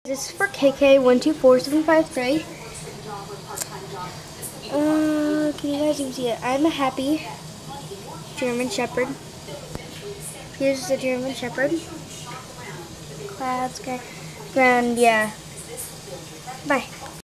This is for kaykay124753. Can you guys even see it? I'm a happy German Shepherd. Here's the German Shepherd. Clouds, ground, yeah. Bye.